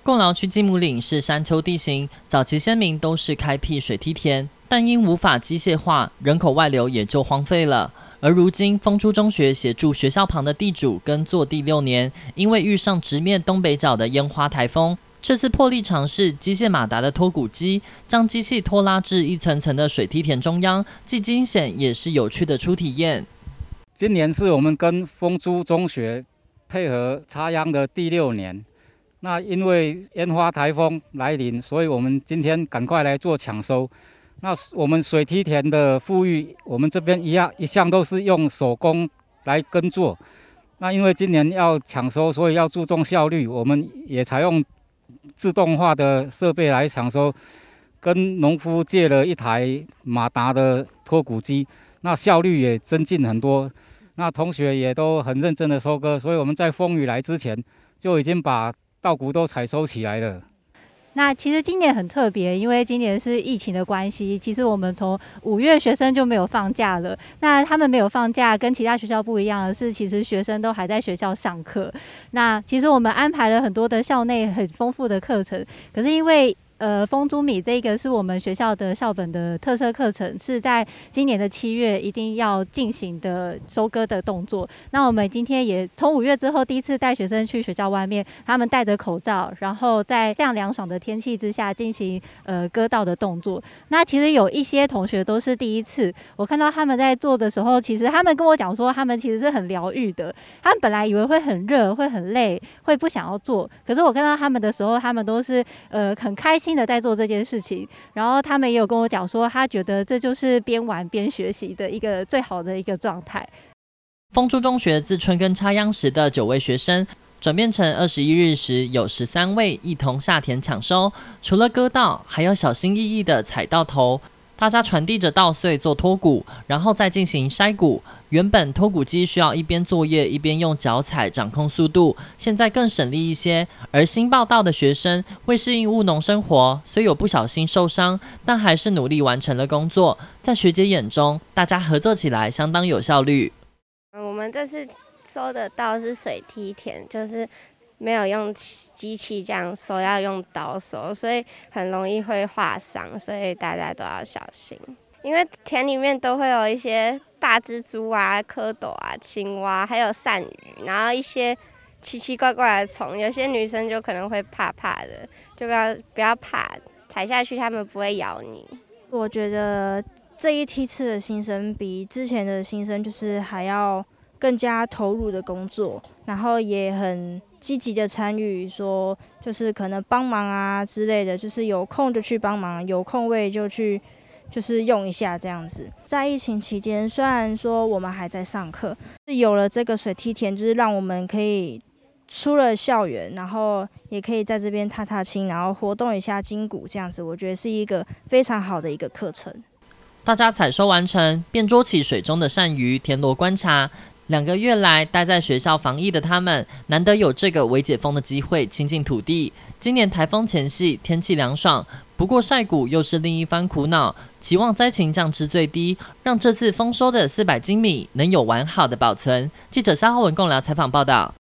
贡寮区金母岭是山丘地形，早期先民都是开辟水梯田，但因无法机械化，人口外流也就荒废了。而如今，丰珠中学协助学校旁的地主耕作第6年，因为遇上直面东北角的烟花台风，这次破例尝试机械马达的脱谷机，将机器拖拉至一层层的水梯田中央，既惊险也是有趣的初体验。 今年是我们跟丰珠中学配合插秧的第6年。那因为烟花台风来临，所以我们今天赶快来做抢收。那我们水梯田的富裕，我们这边一向都是用手工来耕作。那因为今年要抢收，所以要注重效率，我们也采用自动化的设备来抢收。跟农夫借了一台马达的脱谷机，那效率也增进很多。那同学也都很认真的收割，所以我们在风雨来之前就已经把稻谷都采收起来了。 那其实今年很特别，因为今年是疫情的关系，其实我们从5月学生就没有放假了。那他们没有放假，跟其他学校不一样的是，其实学生都还在学校上课。那其实我们安排了很多的校内很丰富的课程，可是因为丰珠米这个是我们学校的校本的特色课程，是在今年的7月一定要进行的收割的动作。那我们今天也从5月之后第一次带学生去学校外面，他们戴着口罩，然后在这样凉爽的天气之下进行割稻的动作。那其实有一些同学都是第一次，我看到他们在做的时候，其实他们跟我讲说，他们其实是很疗愈的。他们本来以为会很热，会很累，会不想要做，可是我看到他们的时候，他们都是很开心的在做这件事情，然后他们也有跟我讲说，他觉得这就是边玩边学习的一个最好的一个状态。 丰珠中学自春耕插秧时的9位学生，转变成21日时有13位一同下田抢收，除了割稻，还要小心翼翼的踩稻头。大家传递着稻穗做脱谷，然后再进行筛谷。原本脱谷机需要一边作业一边用脚踩掌控速度，现在更省力一些。而新报到的学生为适应务农生活，虽有不小心受伤，但还是努力完成了工作。在学姐眼中，大家合作起来相当有效率。 我们这次收的稻是水梯田，就是没有用机器这样收，要用刀收，所以很容易会划伤，所以大家都要小心。因为田里面都会有一些大蜘蛛啊、蝌蚪啊、青蛙，还有鳝鱼，然后一些奇奇怪怪的虫，有些女生就可能会怕怕的，就不要怕，踩下去他们不会咬你。 我觉得这一梯次的新生比之前的新生就是还要更加投入的工作，然后也很积极的参与，说就是可能帮忙啊之类的，就是有空就去帮忙，有空位就去就是用一下这样子。在疫情期间，虽然说我们还在上课，有了这个水梯田，就是让我们可以出了校园，然后也可以在这边踏踏青，然后活动一下筋骨这样子，我觉得是一个非常好的一个课程。 大家采收完成，便捉起水中的鳝鱼，田螺观察。2个月来待在学校防疫的他们，难得有这个微解封的机会亲近土地。今年台风前夕，天气凉爽，不过晒谷又是另一番苦恼，期望灾情降至最低，让这次丰收的400斤米能有完好的保存。记者肖浩文贡寮采访报道。